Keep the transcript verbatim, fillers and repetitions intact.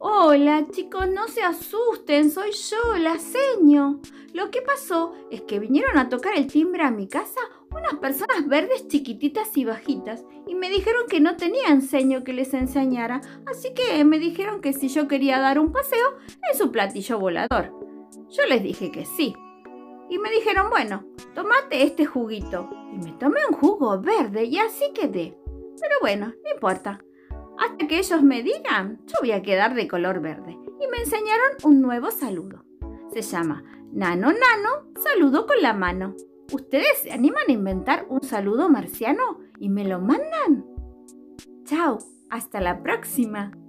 Hola chicos, no se asusten, soy yo, la seño. Lo que pasó es que vinieron a tocar el timbre a mi casa unas personas verdes chiquititas y bajitas y me dijeron que no tenían seño que les enseñara, así que me dijeron que si yo quería dar un paseo en su platillo volador. Yo les dije que sí y me dijeron, bueno, tomate este juguito. Y me tomé un jugo verde y así quedé. Pero bueno, no importa. Hasta que ellos me digan, yo voy a quedar de color verde. Y me enseñaron un nuevo saludo. Se llama Nano Nano, saludo con la mano. ¿Ustedes se animan a inventar un saludo marciano y me lo mandan? Chao, hasta la próxima.